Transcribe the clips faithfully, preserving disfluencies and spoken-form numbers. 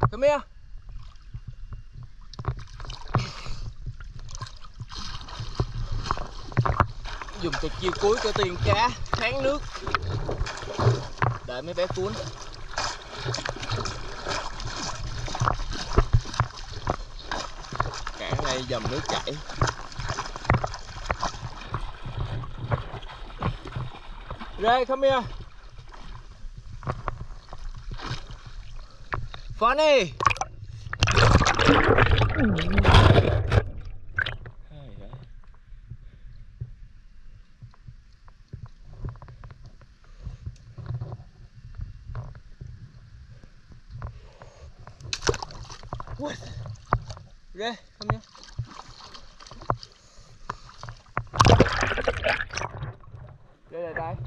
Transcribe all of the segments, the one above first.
Come here. Dùng tuyệt chiêu cuối của tiền cá kháng nước. Đợi mấy bé cuốn. Cản này dầm nước chảy. Ray, come here. Funny. What? Ray, come here. Đây là đây.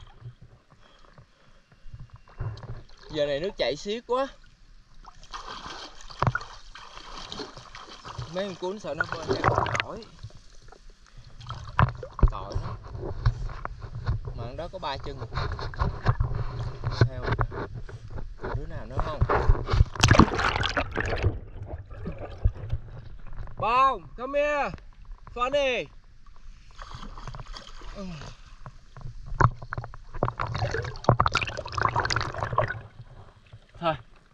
Giờ này nước chảy xiết quá. Mấy con cuốn sợ nó bơi ra nổi. Tội nó. Mà ở đó có ba chân. Theo đứa nào nữa không? Bông, come here. Funny. Thôi.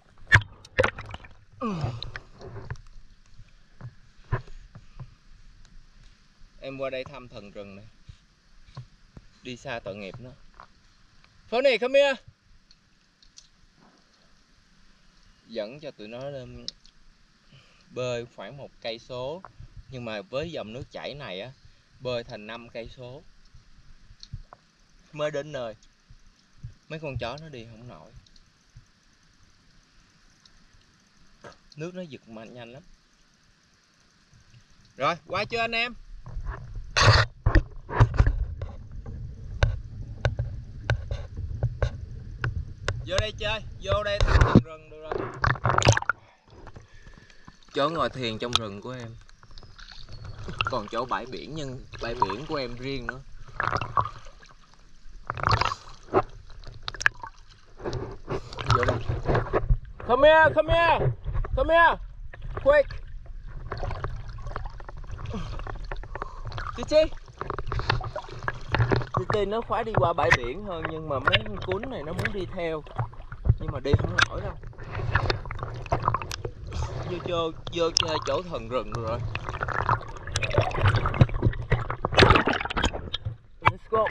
Em qua đây thăm thần rừng này. Đi xa tội nghiệp nó. Funny, come here. Dẫn cho tụi nó lên bơi khoảng một cây số, nhưng mà với dòng nước chảy này á, bơi thành năm cây số mới đến nơi. Mấy con chó nó đi không nổi. Nước nó giật mạnh nhanh lắm. Rồi, qua chưa anh em? Vô đây chơi, vô đây thăm thần rừng được rồi. Chó ngồi thiền trong rừng của em. Còn chỗ bãi biển, nhưng bãi biển của em riêng nữa. Vô đây. Come here, come here. Come here. Quick. Chi chi. Chi nó khoái đi qua bãi biển hơn, nhưng mà mấy con cún này nó muốn đi theo. Nhưng mà đi không nổi đâu. Vô vô, vô chơi chỗ thần rừng rồi. Let's go.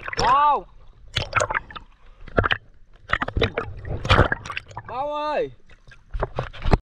Bao. Bao ơi.